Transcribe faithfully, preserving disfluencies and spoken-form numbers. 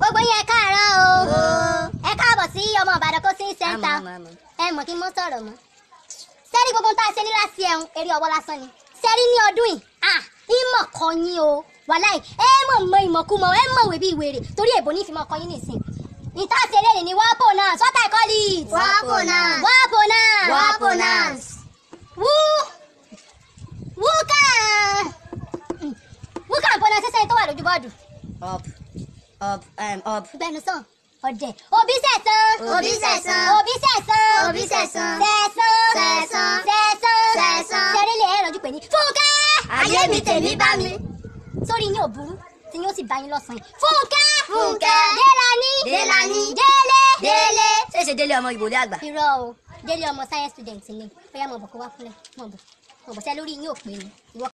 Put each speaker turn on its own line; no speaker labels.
gbogbo yẹn káàárọ̀ o ẹ káàbọ̀ sí ọmọ Ìbàdàn coaching center ẹ mọ̀ kí n mọ́ sọ̀rọ̀ mọ́ sẹ́rí gbogbo tá a ṣe ní láti ẹ̀hún eré ọwọ́ lásán ni sẹ́rí ní ọdún yìí ah ìmọ̀ kọ́ yín o wàláì ẹ mọ̀ mọ ìmọ̀kúmọ̀ ẹ mọ̀ wé bí ìwèrè torí èbó ní ìfimọ̀ kọ́ yín nìsín ìta ṣe lè ní wá pronounce what I call it
wá pronounce
wá pronounce
wá pronounce
wú wú kàn wú kàn pronunciation tó wà lójú bọ́ọ̀dù.
up up um up.
gbẹnu sàn ọdẹ òbí sẹ̀sán
òbí sẹ̀sán
òbí sẹ̀sán
òbí sẹ̀sán
sẹ̀sán
sẹ̀sán
sẹ̀sán
sẹ̀sán
sẹ́rí lè ẹ̀rọ̀jú pé ní Fúnkẹ́.
ayé mi tèmi bá mi.
sórí yín ò burú tí yín ó sì bá yín lọ́sàn-án. Fúnkẹ́
Fúnkẹ́
Délání
Délání
Délé
Délé. ṣé ṣe Délé ọmọ ìbòlé àgbà.
irọ́ o Délé ọmọ science student ni ó yá mọ̀ bọ̀ kó wá fúnlẹ̀ mọ̀ bọ̀ mọ̀ bọ̀ sẹ́ lórí yín ò pé ni.